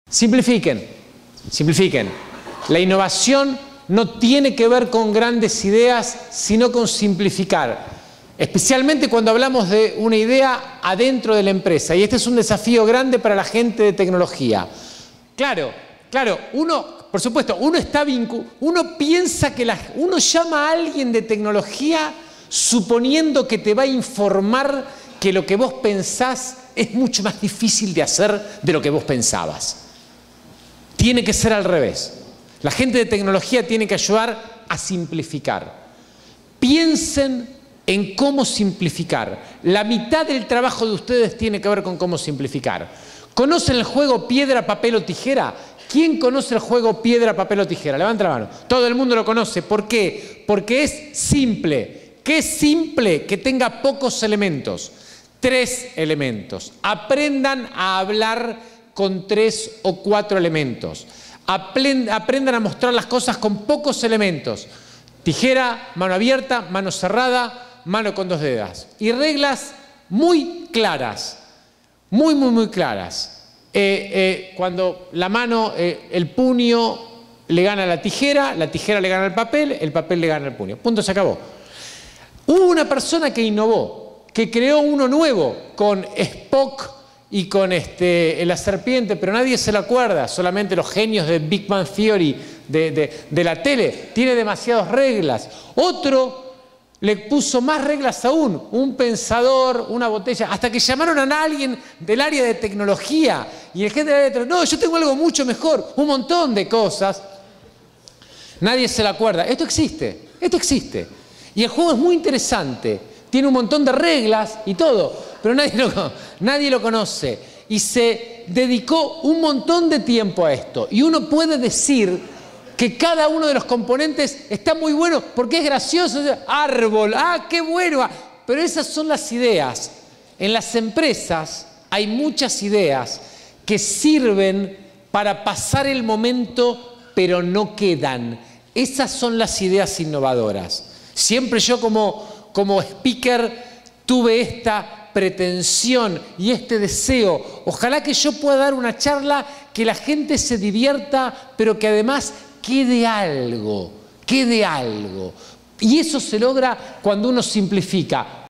Simplifiquen, simplifiquen. La innovación no tiene que ver con grandes ideas, sino con simplificar. Especialmente cuando hablamos de una idea adentro de la empresa. Y este es un desafío grande para la gente de tecnología. Claro, por supuesto, uno piensa que uno llama a alguien de tecnología suponiendo que te va a informar que lo que vos pensás es mucho más difícil de hacer de lo que vos pensabas. Tiene que ser al revés. La gente de tecnología tiene que ayudar a simplificar. Piensen en cómo simplificar. La mitad del trabajo de ustedes tiene que ver con cómo simplificar. ¿Conocen el juego piedra, papel o tijera? ¿Quién conoce el juego piedra, papel o tijera? Levanta la mano. Todo el mundo lo conoce. ¿Por qué? Porque es simple. ¿Qué es simple? Que tenga pocos elementos. 3 elementos. Aprendan a hablar con 3 o 4 elementos. Aprendan a mostrar las cosas con pocos elementos. Tijera, mano abierta, mano cerrada, mano con 2 dedos. Y reglas muy claras. Muy claras. Cuando la mano, el puño le gana a la tijera le gana al papel, el papel le gana al puño. Punto, se acabó. Hubo una persona que innovó, que creó uno nuevo con Spock y con la serpiente, pero nadie se lo acuerda, solamente los genios de Big Bang Theory de la tele. Tiene demasiadas reglas. Otro le puso más reglas aún, un pensador, una botella, hasta que llamaron a alguien del área de tecnología y el gente del área de tecnología, no, yo tengo algo mucho mejor, un montón de cosas. Nadie se lo acuerda. Esto existe. Y el juego es muy interesante, tiene un montón de reglas y todo, pero nadie lo conoce. Y se dedicó un montón de tiempo a esto. Y uno puede decir que cada uno de los componentes está muy bueno porque es gracioso. Árbol, qué bueno. Pero esas son las ideas. En las empresas hay muchas ideas que sirven para pasar el momento, pero no quedan. Esas son las ideas innovadoras. Siempre yo como speaker tuve esta pretensión y este deseo. Ojalá que yo pueda dar una charla que la gente se divierta, pero que además quede algo. Y eso se logra cuando uno simplifica.